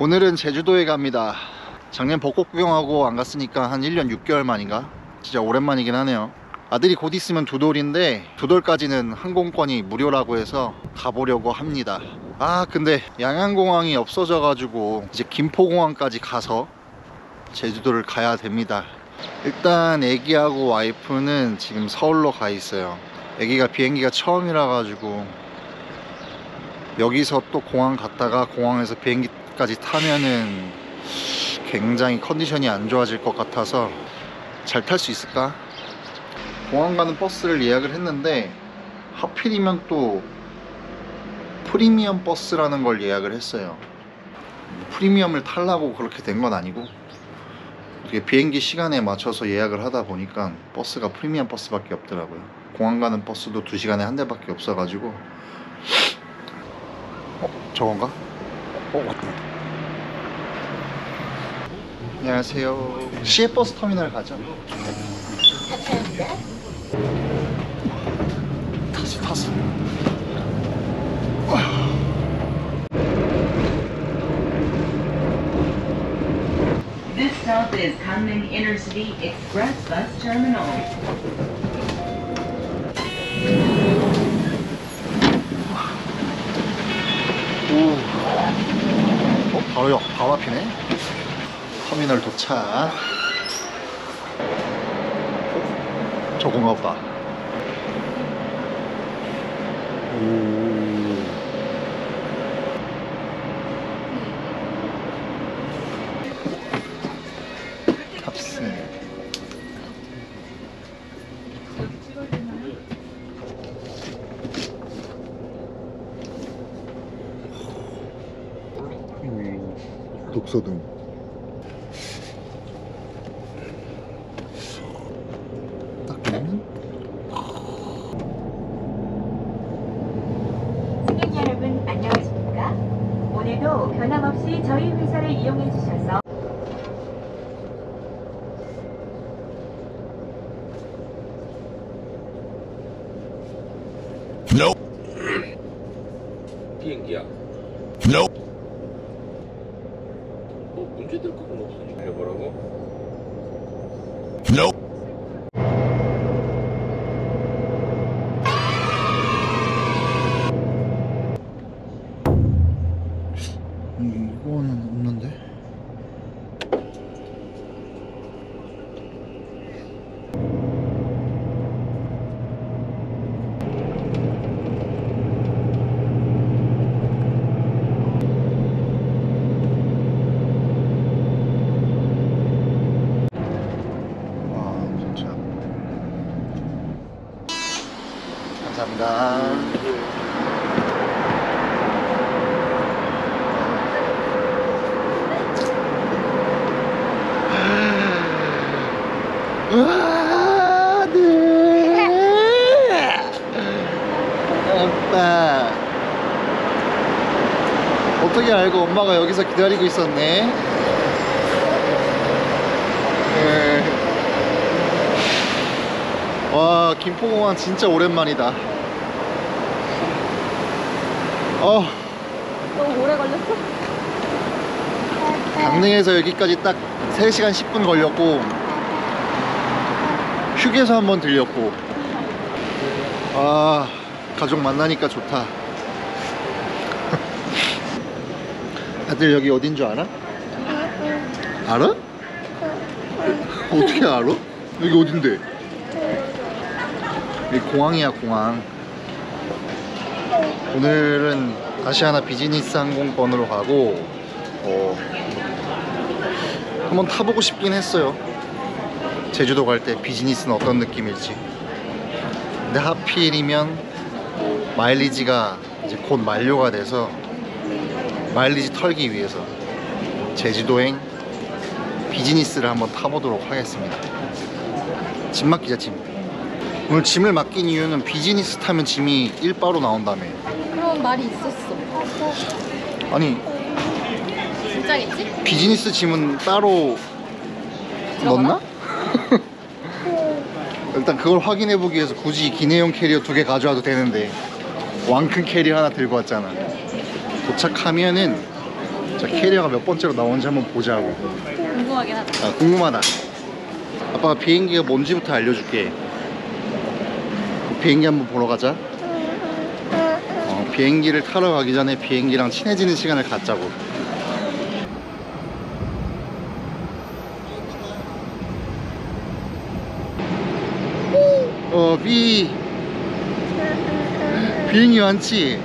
오늘은 제주도에 갑니다. 작년 벚꽃 구경하고 안 갔으니까 한 1년 6개월 만인가? 진짜 오랜만이긴 하네요. 아들이 곧 있으면 두 돌인데 두 돌까지는 항공권이 무료라고 해서 가보려고 합니다. 근데 양양공항이 없어져 가지고 이제 김포공항까지 가서 제주도를 가야 됩니다. 일단 애기하고 와이프는 지금 서울로 가 있어요. 애기가 비행기가 처음이라 가지고 여기서 또 공항 갔다가 공항에서 비행기까지 타면은 굉장히 컨디션이 안 좋아질 것 같아서 잘 탈 수 있을까? 공항 가는 버스를 예약을 했는데 하필이면 또 프리미엄 버스라는 걸 예약을 했어요. 프리미엄을 타려고 그렇게 된 건 아니고 비행기 시간에 맞춰서 예약을 하다 보니까 버스가 프리미엄 버스밖에 없더라고요. 공항 가는 버스도 2시간에 한 대밖에 없어가지고 저건가? 맞다. 안녕하세요. 시외버스 터미널 가죠? 탔어. This stop is Gangneung Intercity Express Bus Terminal. 바로 앞이네. 터미널 도착. 저건가 보다. 탑승. 독서등. 딱 보면 승객 여러분 안녕하십니까? 오늘도 변함없이 저희 회사를 이용해 주셔서 비행기야. 문제 될 건 없으니까 해보라고? 이거는 없는데? 진짜. 감사합니다. 아빠 어떻게 알고 엄마가 여기서 기다리고 있었네? 와, 김포공항 진짜 오랜만이다. 너무 오래 걸렸어? 강릉에서 여기까지 딱 3시간 10분 걸렸고 휴게소 한번 들렸고 가족 만나니까 좋다. 아들 여기 어딘 줄 알아? 알아? 어떻게 알아? 여기 어딘데? 여기 공항이야, 공항. 오늘은 아시아나 비즈니스 항공권으로 가고 한번 타보고 싶긴 했어요. 제주도 갈 때 비즈니스는 어떤 느낌일지. 근데 하필이면 마일리지가 이제 곧 만료가 돼서 마일리지 털기 위해서 제주도행 비즈니스를 한번 타보도록 하겠습니다. 짐 맡기자, 짐. 오늘 짐을 맡긴 이유는 비즈니스 타면 짐이 1바로 나온다며. 그런 말이 있었어. 아니, 진짜겠지? 비즈니스 짐은 따로 넣나? 일단 그걸 확인해보기 위해서 굳이 기내용 캐리어 2개 가져와도 되는데 왕큰 캐리어 하나 들고 왔잖아. 도착하면은 자, 캐리어가 몇 번째로 나오는지 한번 보자고. 궁금하긴 하다. 아, 궁금하다. 아빠가 비행기가 뭔지부터 알려줄게. 비행기 한번 보러 가자. 비행기를 타러 가기 전에 비행기랑 친해지는 시간을 갖자고. 비행기 많지?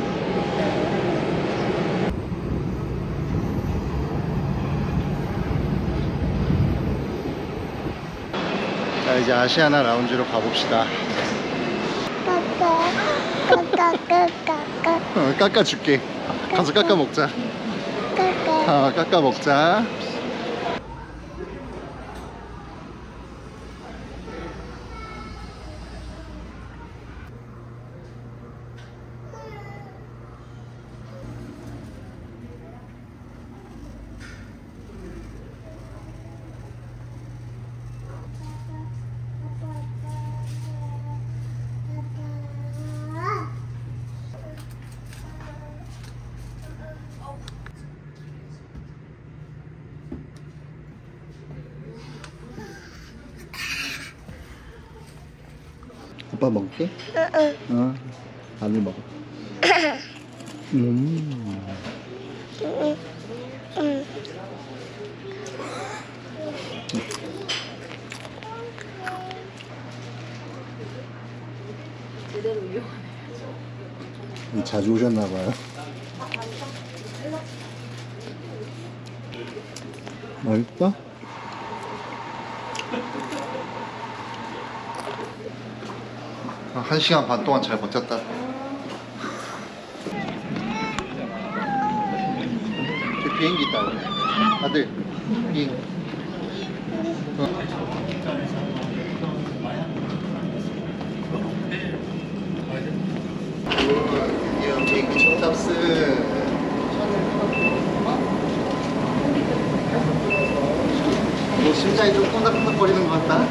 자, 이제 아시아나 라운지로 가봅시다. 깎아줄게. 가서 깎아 먹자. 깎아 먹자. 아빠 먹게? 응. 안을 먹어. 제대로 이용하네. 자주 오셨나봐요. 맛있다? 한 시간 반 동안 잘 버텼다. 저 비행기 있다. 아들, 비행기. 드디어 비행기 첫 탑승. 심장이 좀 콩닥콩닥거리는 것 같다.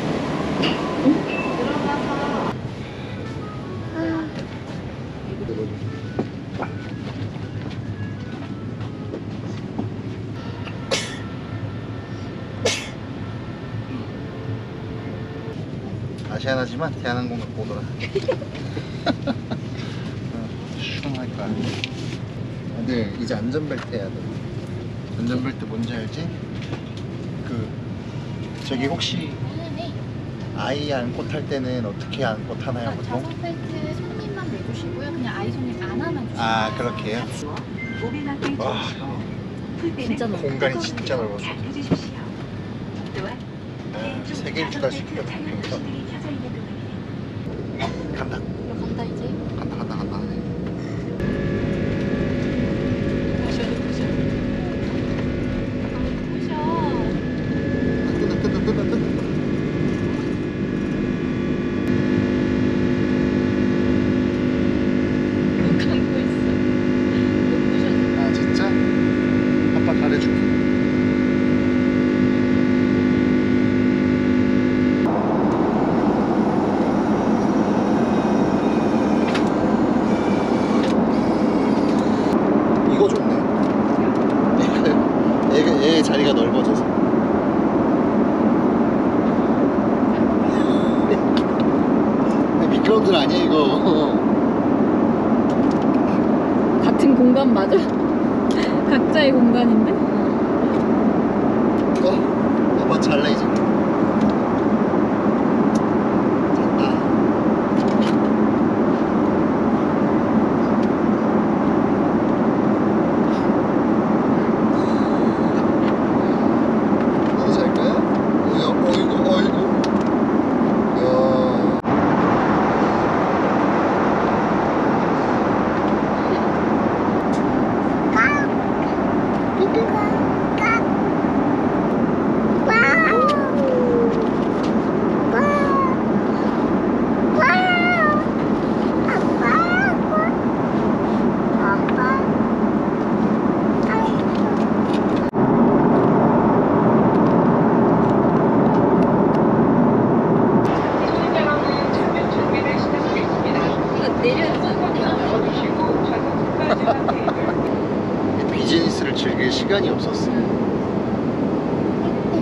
아시아나지만 대한항공 갖고 오더라. 시원할 거야. 근데 이제 안전벨트 해야 돼. 안전벨트 뭔지 알지? 저기 혹시 아이 안고 탈 때는 어떻게 안고 타나요, 보통? 자석 벨트 손님만 매주시고요. 그냥 아이 손님 안 하면 주세요. 아, 그렇게 해요? 와, 진짜 넓어. 공간이 진짜 넓어서. 세계 일주 갈 수 있겠다. 간다. 간다 이제. 간다. 아, 진짜? 아빠 가려줄게. 이거 좋네. 얘의 자리가 넓어져서. 미끄럼들 아니야 이거. 같은 공간 맞아? 각자의 공간인데? 아빠 잘래 이제. 잤다. 너도 잘 거야? 어이구. 야.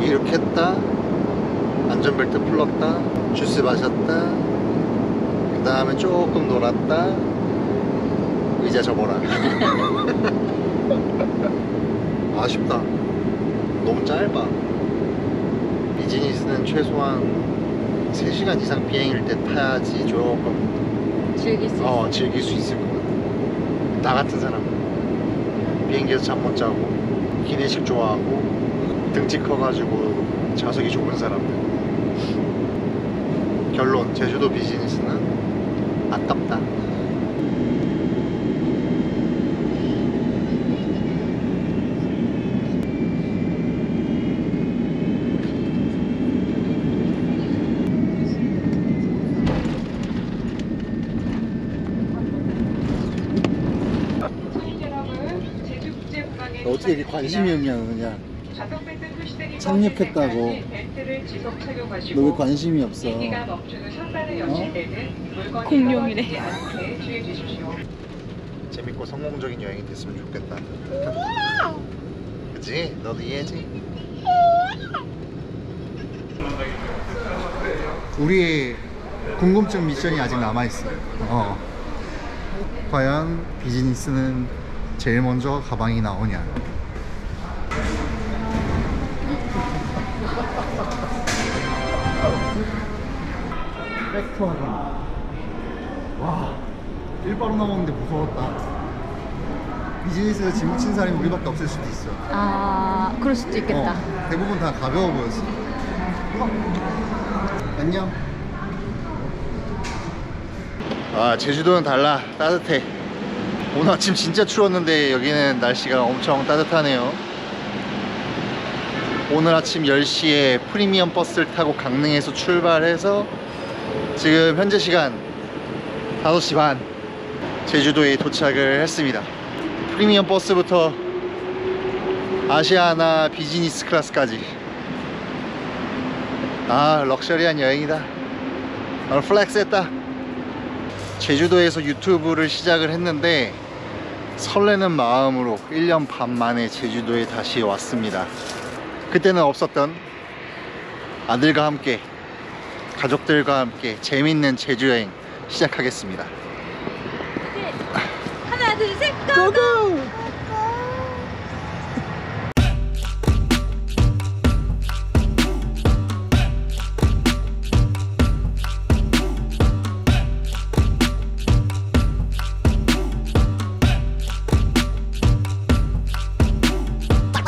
이렇게 했다, 안전벨트 풀었다, 주스 마셨다, 그 다음에 조금 놀았다, 의자 접어라. 아쉽다. 너무 짧아. 비즈니스는 최소한 3시간 이상 비행일 때 타야지 조금 즐길 수 있어. 즐길 수 있을 것 같아. 나 같은 사람 비행기에서 잠 못 자고 기내식 좋아하고 등치 커가지고 좌석이 좁은 사람들. 결론, 제주도 비즈니스는 아깝다. 어떻게 이렇게 관심이 없냐, 그냥. 착륙했다고. 너 왜 관심이 없어? 공룡이래. 재밌고 성공적인 여행이 됐으면 좋겠다. 그치? 너도 이해하지? 우리 궁금증 미션이 아직 남아있어. 과연 비즈니스는 제일 먼저 가방이 나오냐? 팩트 확인. 와, 일바로 나오는데 무서웠다. 비즈니스에서 짐 묻힌 사람이 우리밖에 없을 수도 있어. 아, 그럴 수도 있겠다. 대부분 다 가벼워 보였어. 안녕. 제주도는 달라. 따뜻해. 오늘 아침 진짜 추웠는데 여기는 날씨가 엄청 따뜻하네요. 오늘 아침 10시에 프리미엄 버스를 타고 강릉에서 출발해서 지금 현재 시간 5시 반 제주도에 도착을 했습니다. 프리미엄 버스부터 아시아나 비즈니스 클래스까지. 럭셔리한 여행이다. 오늘 플렉스 했다. 제주도에서 유튜브를 시작을 했는데 설레는 마음으로 1년 반 만에 제주도에 다시 왔습니다. 그때는 없었던 아들과 함께, 가족들과 함께 재밌는 제주여행 시작하겠습니다. 하나, 둘, 셋, 고고!